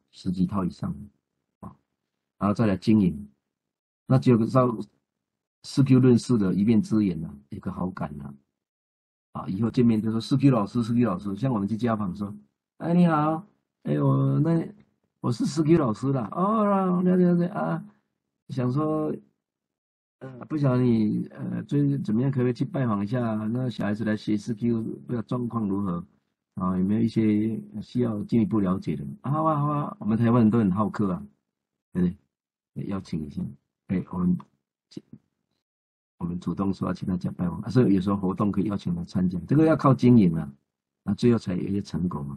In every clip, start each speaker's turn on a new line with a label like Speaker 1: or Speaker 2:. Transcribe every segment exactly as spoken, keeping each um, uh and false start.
Speaker 1: 十几套以上啊，然后再来经营，那只有照四 Q 论事的一面之缘呐，有个好感呐，啊，以后见面就说四 Q 老师，四 Q 老师，像我们去家访说，哎你好，哎我那我是四 Q 老师啦，哦，了解了解啊，想说。呃，不晓得你呃最近怎么样，可不可以去拜访一下那小孩子来学四 Q，不知道状况如何啊？有没有一些需要进一步了解的？啊，好啊，好啊，我们台湾人都很好客啊，对不对？邀请一下，哎，我们我们主动说要去他家拜访，啊，所以有时候活动可以邀请他参加，这个要靠经营啊，那最后才有一些成果嘛，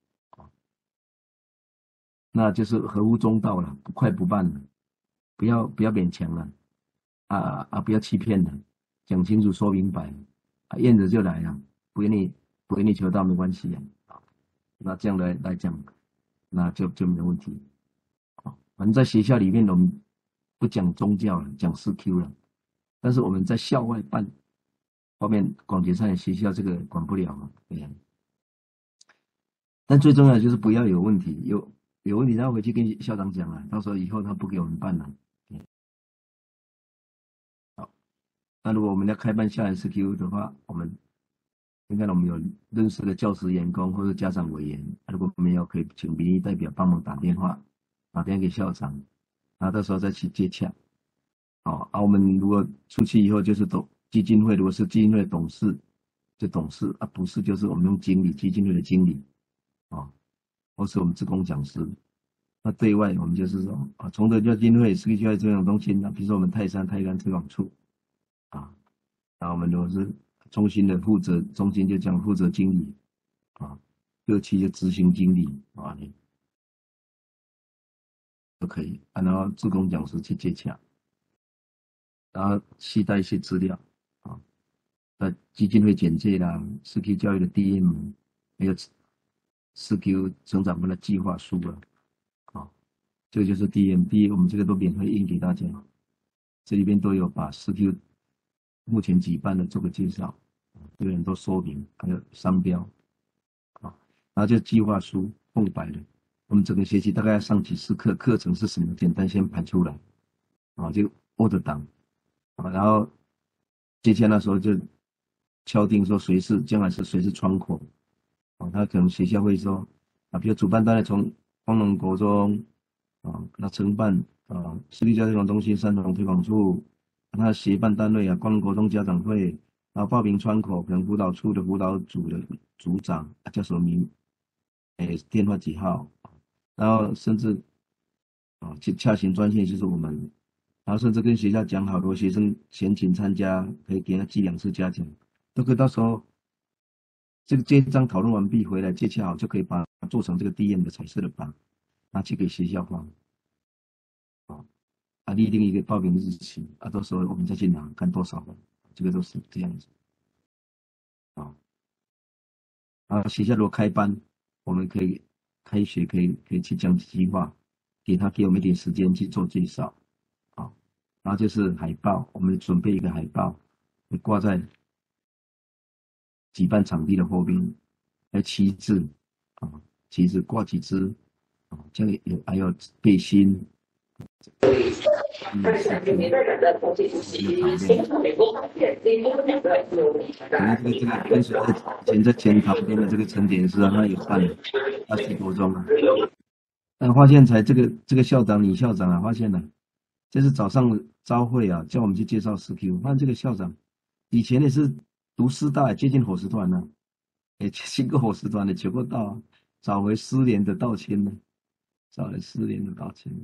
Speaker 1: 那就是合乎中道了，不快不慢了，不要不要勉强了。啊啊！不要欺骗了，讲清楚说明白，啊，燕子就来了，不给你不给你求到没关系啊，啊，那这样来来讲，那就就没有问题啊。反正在学校里面我们不讲宗教了，讲四 Q 了，但是我们在校外办方面，广结善学校这个管不了嘛，对呀。但最重要的就是不要有问题，有有问题他回去跟校长讲啊，到时候以后他不给我们办了。好，那如果我们要开办校园 四 Q 的话，我们应该我们有认识的教师员工或者家长委员，如果没有，可以请民意代表帮忙打电话，打电话给校长，然后到时候再去接洽。哦，啊，我们如果出去以后就是董基金会，如果是基金会的董事，就董事啊，不是就是我们用经理，基金会的经理，啊，或是我们职工讲师。那对外我们就是说啊，崇德基金会、世界教育资源中心啊，比如说我们泰山泰安推广处啊，然后我们如果是中心的负责，中心就讲负责经理啊，各区的执行经理啊，都可以，啊，然后志工讲师去接洽，然后期待一些资料啊，呃，基金会简介啦，四 Q 教育的 D M，还有四 Q 成长班的计划书啊，啊，这个就是 D M，D 我们这个都免费印给大家，这里边都有把四 Q 目前举办的做个介绍，有很多说明，还有商标啊，然后就计划书空白的，我们整个学期大概要上几次课，课程是什么，简单先排出来啊，就 Word 档啊，然后接下来的时候就敲定说谁是将来是谁是窗口啊，他可能学校会说啊，比如主办单位从光荣国中啊，那承办啊私立教育推广中心三重推广处，那协办单位啊，光荣国中家长会，然后报名窗口可能辅导处的辅导组的组长啊叫什么名，诶电话几号，然后甚至啊洽询专线就是我们，然后甚至跟学校讲好，如果学生前请参加，可以给他寄两次嘉奖，都可以到时候这个这一章讨论完毕回来接洽好，就可以把它做成这个 D M 的彩色的版，拿去给学校放啊，啊立定一个报名日期啊，到时候我们再去拿看多少个，这个都是这样子啊。啊，学校如果开班，我们可以开学可以可以去讲计划，给他给我们一点时间去做介绍啊。然后就是海报，我们准备一个海报，会挂在举办场地的后边，还有旗帜啊，旗帜挂几只啊，这样有还有背心。嗯，是这个讨论。可能这个这个跟随在前在前旁边的这个陈典师啊，他有办二十多中啊，但发现才这个这个校长李校长啊，发现了，这是早上朝会啊，叫我们去介绍 四 Q， 发现这个校长以前也是读师大，接近伙食团呢，也接近过伙食团的，求过道啊，找回失联的道歉呢，找回失联的道歉。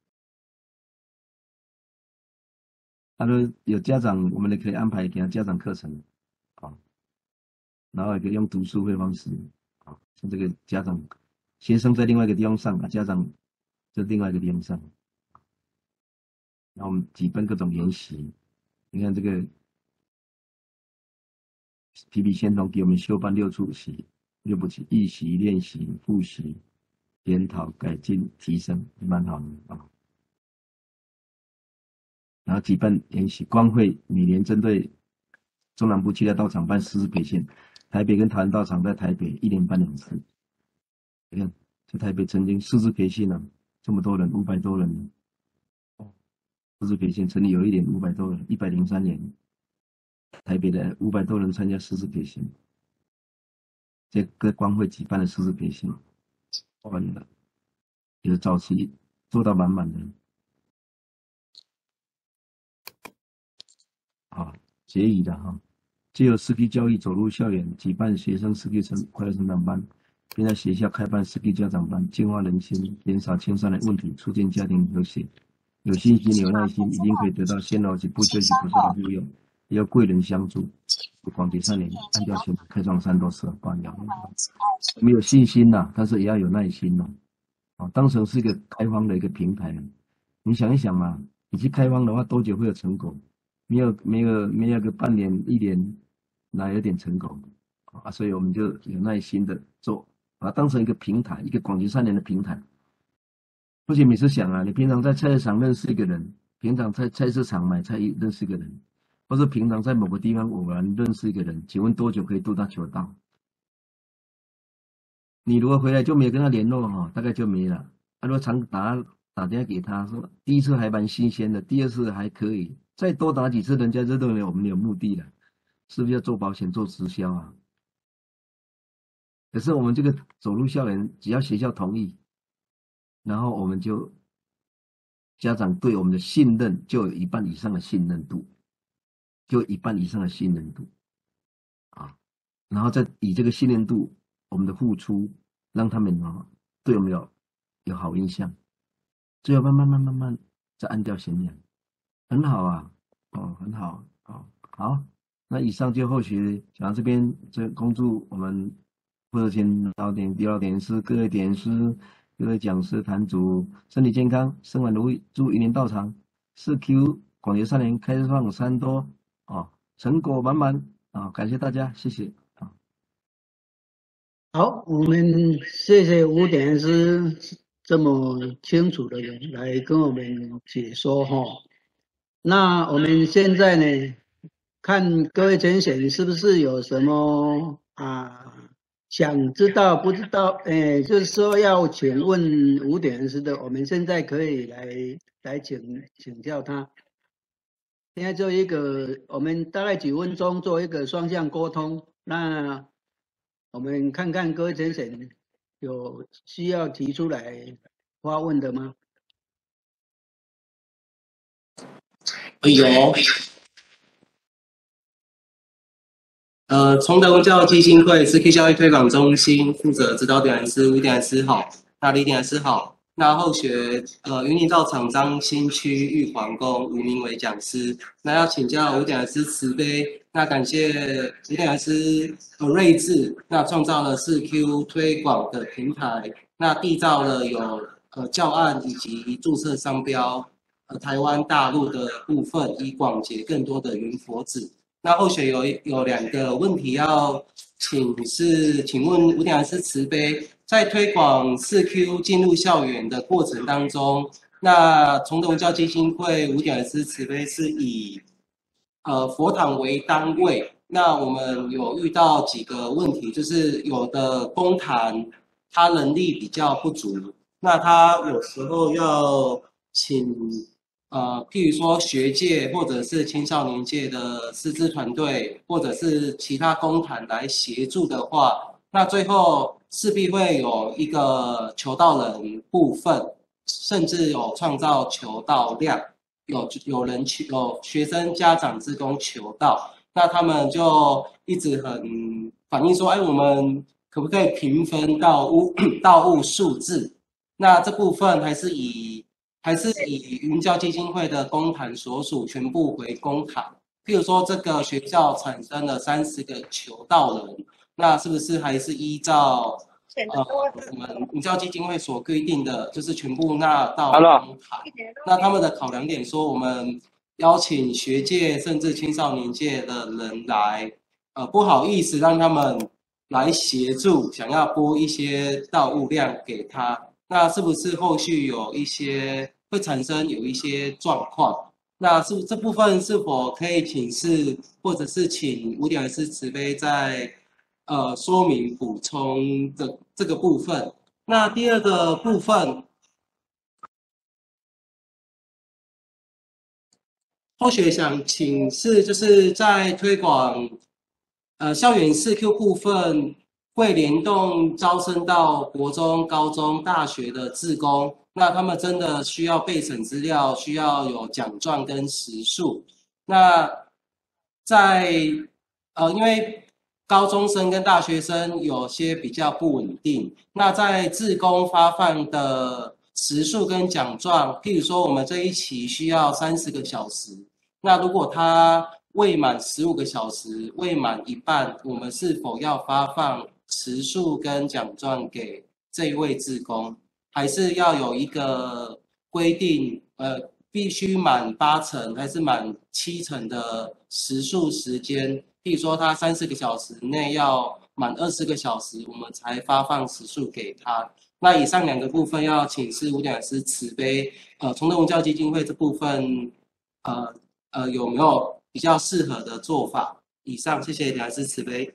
Speaker 1: 他说有家长，我们也可以安排给他家长课程啊，然后也可以用读书会方式啊，像这个家长学生在另外一个地方上啊，家长在另外一个地方上，然后我们举办各种研习。你看这个皮皮先锋给我们修办六出习，六部曲：预习、练习、复习、检讨、改进、提升，蛮好的啊。然后举办研习，光会每年针对中南部区的道场办师资培训，台北跟台湾道场在台北一年办两次。你看在台北曾经师资培训啊，这么多人，五百多人，师资培训成立有一年五百多人，一百零三年，台北的五百多人参加师资培训，这各光会举办的师资培训，完了，有早期做到满满的。啊，结语的哈，借由实体教育走入校园，举办学生实体成快乐成长班，并在学校开办实体家长班，净化人心，减少青少年问题，促进家庭和谐。有信心、有耐心，一定可以得到先逻辑不休息不断的护佑，也要贵人相助，广结善缘，按照前开创三多十二八年。没有信心呐、啊，但是也要有耐心呐、啊。啊，当成是一个开放的一个平台，你想一想嘛，你去开放的话，多久会有成果？没有没有没有个半年一年，哪有点成果啊？所以我们就有耐心的做，把它当成一个平台，一个广结善缘的平台。而且每次想啊，你平常在菜市场认识一个人，平常在菜市场买菜认识一个人，或是平常在某个地方偶然认识一个人，请问多久可以度他求道？你如果回来就没有跟他联络哈，大概就没了。他如果常打打电话给他说，第一次还蛮新鲜的，第二次还可以，再多打几次，人家就认为我们有目的了，是不是要做保险做直销啊？可是我们这个走入校园，只要学校同意，然后我们就家长对我们的信任就有一半以上的信任度，就一半以上的信任度啊，然后再以这个信任度，我们的付出，让他们啊对我们有有好印象，最后慢慢慢慢慢再按掉弦量，很好啊，哦，很好哦，好，那以上就后续讲到这边，这恭祝我们负责前老点、第二点师各位点师、各位讲师、坛主身体健康，生活如意，祝一年道长，四 Q 广结善缘，开放三多哦，成果满满啊、哦！感谢大家，谢谢啊。
Speaker 2: 好，我们谢谢吴点师这么清楚的来跟我们解说哈。那我们现在呢，看各位甄选是不是有什么啊想知道不知道？哎，就是说要请问吴点师的，我们现在可以来来请请教他。现在做一个，我们大概几分钟做一个双向沟通。那我们看看各位甄选有需要提出来发问的吗？
Speaker 3: 有。呃，崇德文教基金会是 K 教育推广中心负责指导点师吴点师好，那李点师好。那后学呃云林道场张新区玉皇宫吴明伟讲师，那要请教吴点师慈悲，那感谢吴点师呃睿智，那创造了四 Q 推广的平台，那缔造了有呃教案以及注册商标，呃台湾大陆的部分，以广结更多的云佛子。那后学有有两个问题要请是，请问吴点师慈悲，在推广四 Q 进入校园的过程当中，那崇德文教基金会吴点师慈悲是以呃佛堂为单位，那我们有遇到几个问题，就是有的公坛他能力比较不足，那他有时候要请。呃，譬如说学界或者是青少年界的师资团队，或者是其他公坛来协助的话，那最后势必会有一个求道人部分，甚至有创造求道量，有有人求有学生家长志工求道，那他们就一直很反映说，哎，我们可不可以平分道物道物数字？那这部分还是以。还是以云教基金会的公坛所属全部为公坛，譬如说这个学校产生了三十个求道人，那是不是还是依照呃我们云教基金会所规定的，就是全部纳到公坛？那他们的考量点说，我们邀请学界甚至青少年界的人来，呃不好意思让他们来协助，想要拨一些道物量给他。那是不是后续有一些会产生有一些状况？那是这部分是否可以请示，或者是请吴点师慈悲在呃说明补充的这个部分？ 那第二个部分，后学想请示，就是在推广呃校园四 Q 部分，会联动招生到国中、高中、大学的志工，那他们真的需要备审资料，需要有奖状跟时数。那在呃，因为高中生跟大学生有些比较不稳定，那在志工发放的时数跟奖状，譬如说我们这一期需要三十个小时，那如果他未满十五个小时，未满一半，我们是否要发放时数跟奖状给这一位志工，还是要有一个规定，呃，必须满八成还是满七成的时数时间？譬如说他三十个小时内要满二十个小时，我们才发放时数给他。那以上两个部分要请示吴讲师慈悲，呃，崇德文教基金会这部分，呃呃有没有比较适合的做法？以上，谢谢讲师慈悲。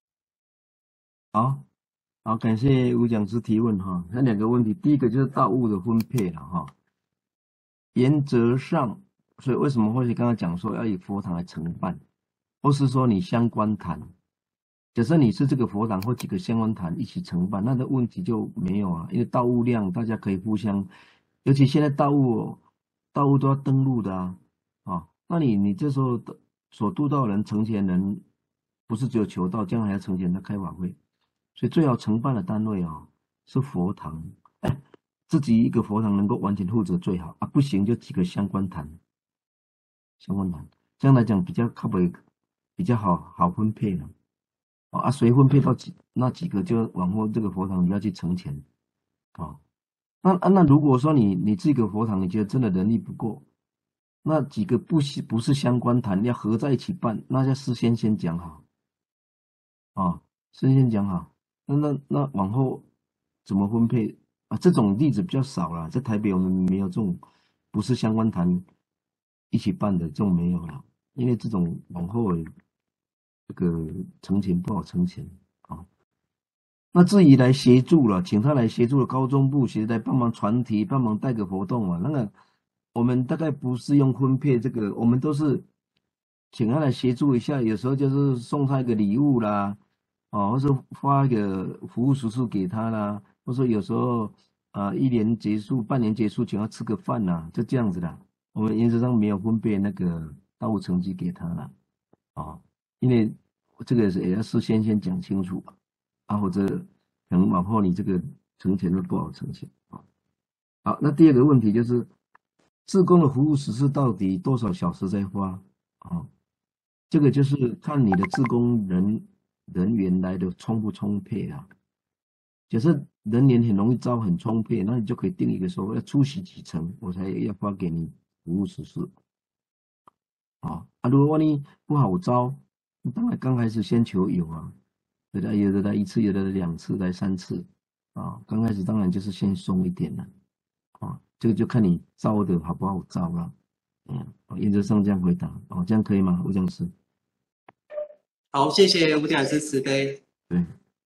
Speaker 1: 好，好，感谢吴讲师提问哈。那两个问题，第一个就是道务的分配了哈。原则上，所以为什么或许刚刚讲说要以佛堂来承办，或是说你相关坛，假设你是这个佛堂或几个相关坛一起承办，那的问题就没有啊，因为道务量大家可以互相，尤其现在道务道务都要登录的啊，啊，那你你这时候所督到人承前人，不是只有求道，将来还要承前的开法会，所以最好承办的单位啊是佛堂，哎，自己一个佛堂能够完全负责最好啊，不行就几个相关坛，相关坛，这样来讲比较靠北，比较好好分配了。啊，谁分配到几那几个，就往后这个佛堂你要去承钱，啊，那啊那如果说你你这个佛堂你觉得真的人力不够，那几个不是不是相关坛要合在一起办，那要事先先讲好，啊，事先先讲好，那那那往后怎么分配啊？这种例子比较少啦，在台北我们没有这种不是相关坛一起办的这种没有了，因为这种往后这个承钱不好承钱啊。那至于来协助了，请他来协助了高中部，其实来帮忙传题，帮忙带个活动啊。那个我们大概不是用分配这个，我们都是请他来协助一下，有时候就是送他一个礼物啦，哦，或是发一个服务时数给他啦，或者有时候啊、呃、一年结束、半年结束，请他吃个饭啦，就这样子的。我们原则上没有分配那个道务成绩给他了，啊。因为这个也要事先先讲清楚啊，或者可能往后你这个呈现都不好呈现啊。好，那第二个问题就是志工的服务时数到底多少小时在花啊？这个就是看你的志工人人员来的充不充沛啊。假设人员很容易招很充沛，那你就可以定一个说要出席几成，我才要发给你服务时数啊。啊，如果万一不好招，当然刚开始先求有啊，有的有的来一次，有的两次来三次啊。刚开始当然就是先松一点了啊，这个就看你招的好不好招了。嗯，原则上这样回答哦，这样可以吗？吴讲师？
Speaker 3: 好，谢谢吴讲师慈悲。
Speaker 1: 对。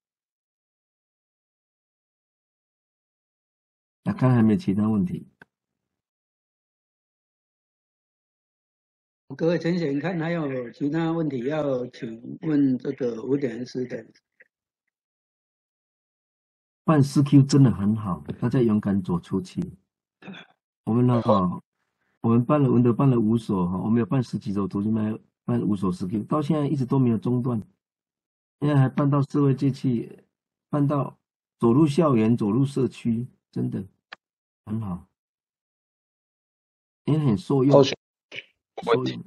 Speaker 1: 那看还没有其他问题。
Speaker 2: 各位陈显，看还有其他问题要请问这个吴点师的。
Speaker 1: 办四 Q 真的很好，大家勇敢走出去。我们呢、哦，我们办了文德办了五所哈，我们有办十几所，途经办办五所四 Q， 到现在一直都没有中断，现在还办到社会界去，办到走入校园、走入社区，真的很好，也很受用。受用。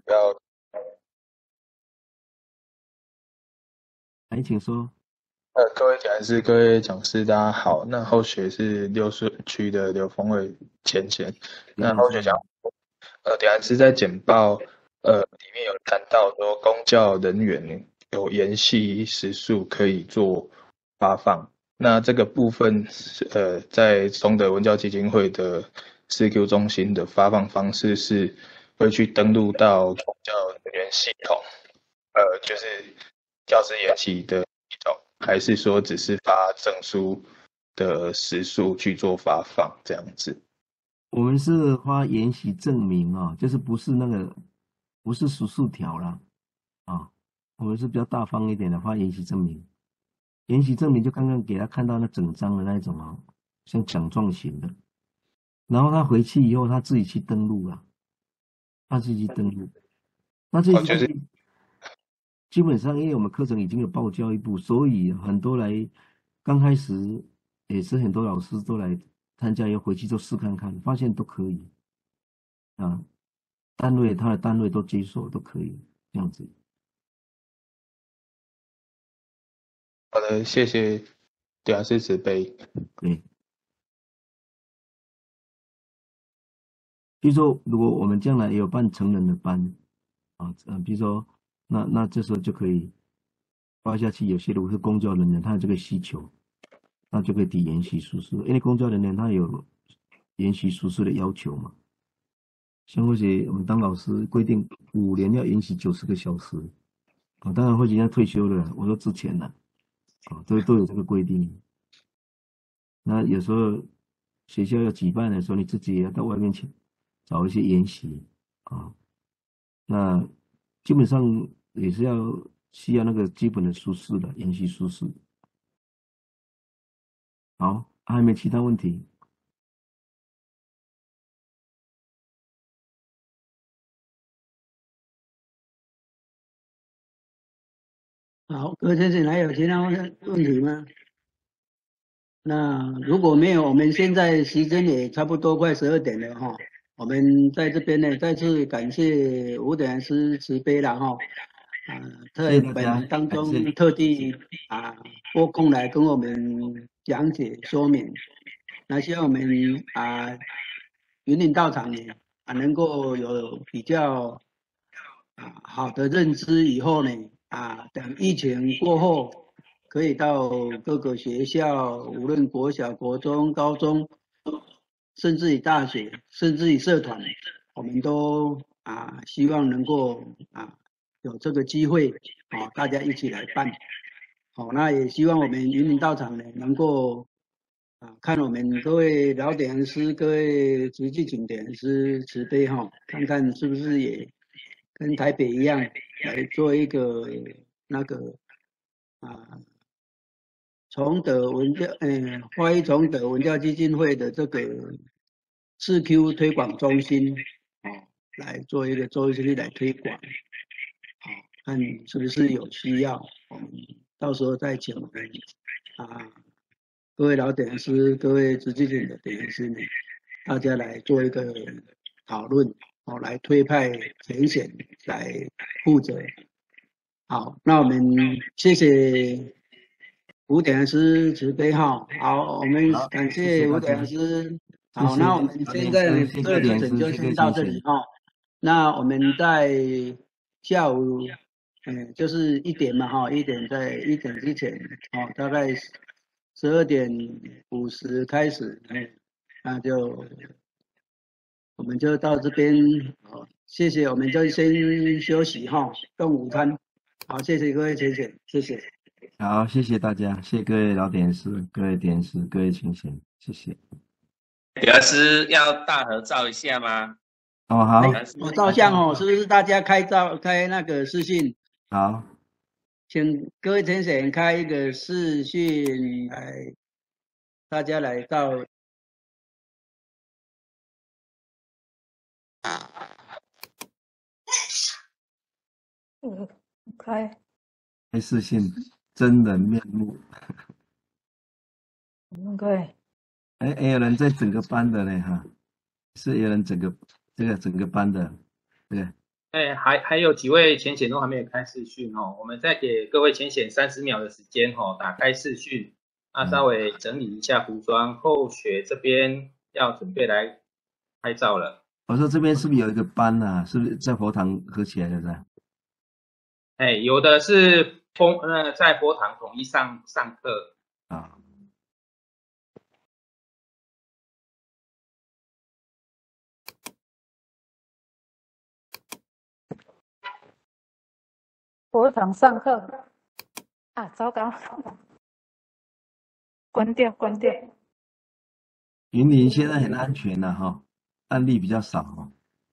Speaker 1: 来，请说。
Speaker 4: 呃，各位讲师、各位讲师，大家好。那后学是六顺区的刘峰伟前前。那后学讲，呃，讲师在简报呃里面有谈到说，公教人员有延续时数可以做发放。那这个部分，呃，在崇德文教基金会的四 Q 中心的发放方式是会去登录到公教人员系统，呃，就是教师研习的系统。还是说只是发证书的时数去做发放这样子。
Speaker 1: 我们是发研习证明啊、哦，就是不是那个不是时数条啦啊，我们是比较大方一点的发研习证明。研习证明就刚刚给他看到那整张的那种啊，像奖状型的，然后他回去以后他自己去登录了，他自己去登录。那这
Speaker 4: 哦，
Speaker 1: 些
Speaker 4: 就是
Speaker 1: 基本上，因为我们课程已经有报教育部，所以很多来刚开始也是很多老师都来参加，要回去都试看看，发现都可以啊，单位他的单位都接受，都可以这样子。
Speaker 4: 好的，谢谢点师慈悲。
Speaker 1: 对，比如说，如果我们将来也有办成人的班啊，嗯，比如说，那那这时候就可以发下去。有些如果是公教人员，他有这个需求，那就可以抵研习书数，因为公教人员他有研习书数的要求嘛。像或许我们当老师规定五年要研习九十个小时，啊，当然或许要退休了，我说之前呢，啊，都都有这个规定。那有时候学校要举办的时候，你自己也要到外面去找一些研习啊。那基本上也是要需要那个基本的舒适的研习舒适。好，还有没有其他问题？
Speaker 2: 好，各位先生还有其他问问题吗？那如果没有，我们现在时间也差不多快十二点了哈。我们在这边呢，再次感谢吴点师慈悲了哈。啊，
Speaker 1: 谢谢
Speaker 2: 在百
Speaker 1: 大家，
Speaker 2: 忙当中
Speaker 1: 感谢。
Speaker 2: 特地啊拨空来跟我们讲解说明。那希望我们啊云林道场呢啊能够有比较啊好的认知以后呢啊等疫情过后，可以到各个学校，无论国小、国中、高中，甚至于大学，甚至于社团，我们都啊希望能够啊有这个机会啊大家一起来办。好，那也希望我们云林道场呢能够啊，看我们各位老点人师、各位慈济景点师慈悲哈，看看是不是也跟台北一样来做一个那个啊崇德文教，嗯，花一崇德文教基金会的这个四 Q 推广中心哦，来做一个周期来推广，好，看是不是有需要，我们到时候再请我们啊。各位老点师、各位直接点的点师呢，大家来做一个讨论，好，来推派前显来负责。好，那我们谢谢吴点师慈悲哈。好，我们
Speaker 1: 好，
Speaker 2: 感
Speaker 1: 谢谢大
Speaker 2: 谢吴点
Speaker 1: 家，
Speaker 2: 师。
Speaker 1: 谢
Speaker 2: 好，那我
Speaker 1: 谢
Speaker 2: 们
Speaker 1: 老点
Speaker 2: 现在呢
Speaker 1: 师，谢
Speaker 2: 这个课
Speaker 1: 谢点师，
Speaker 2: 程就先
Speaker 1: 谢谢清显。
Speaker 2: 到这里哈。那我们在下午，嗯，就是一点嘛哈，一点在一点之前，哦，大概十二点五十开始，嗯，那就我们就到这边，好，谢谢，我们就先休息哈，动午餐，好，谢谢各位浅浅，谢谢。
Speaker 1: 好，谢谢大家，谢谢各位老点师、各位点师、各位清显，谢谢。
Speaker 5: 老师要大合照一下吗？
Speaker 1: 哦，好，
Speaker 2: 我照相哦，是不是大家开照开那个视讯？
Speaker 1: 好，
Speaker 2: 请各位浅显开一个视讯来，大家来照。
Speaker 6: 嗯，开
Speaker 1: 开视讯，真人面目。
Speaker 6: 对，
Speaker 1: 哎，也有人在整个班的呢，哈，是有人整个这个整个班的，对。
Speaker 7: 哎，还还有几位浅显都还没有开视讯哦，我们再给各位浅显三十秒的时间哦，打开视讯，那稍微整理一下服装，后学这边要准备来拍照了。
Speaker 1: 我说这边是不是有一个班啊？是不是在佛堂合起来的是吧？
Speaker 7: 哎，有的是通呃在佛堂统一上上课
Speaker 1: 啊。
Speaker 6: 佛堂上课啊，糟糕， 关掉，关掉。
Speaker 1: 云林现在很安全了哈，案例比较少哈。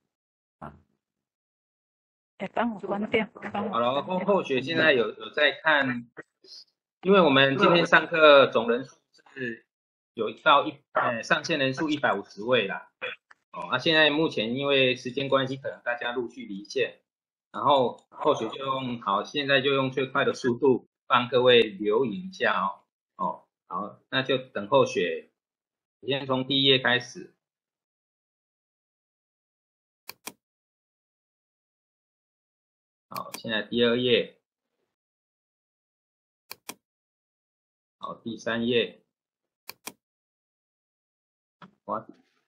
Speaker 6: 哎，帮我关掉，帮我。
Speaker 7: 好了，后后学现在有有在看，因为我们今天上课总人数是有到一呃上线人数一百五十位啦。哦，那、啊、现在目前因为时间关系，可能大家陆续离线，然后后学就用好，现在就用最快的速度帮各位留影一下哦。哦，好，那就等后学，先从第一页开始。好，现在第二页，好，第三页，哇，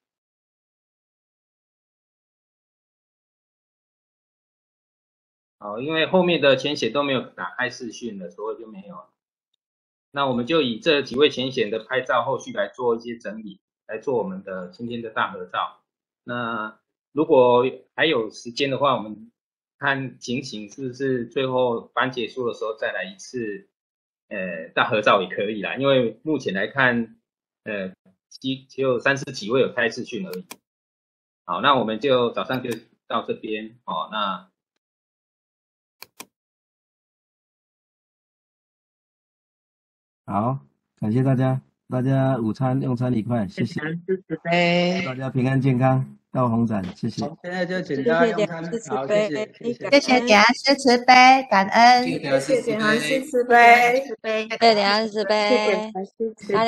Speaker 7: 好，因为后面的前显都没有打开视讯了，所以就没有了。那我们就以这几位前显的拍照后续来做一些整理，来做我们的今天的大合照。那如果还有时间的话，我们看情形是不是最后班结束的时候再来一次，呃，大合照也可以啦。因为目前来看，呃，只只有三十几位有开视讯而已。好，那我们就早上就到这边哦。那
Speaker 1: 好，感谢大家，大家午餐用餐愉快，谢谢。大家平安健康，到红展，谢谢。
Speaker 2: 现在就请大家用餐，好，谢谢，谢谢。
Speaker 8: 谢谢点师慈悲，感恩。
Speaker 3: 谢谢点师慈悲。
Speaker 8: 谢谢点师慈悲，
Speaker 9: 对，点师慈悲。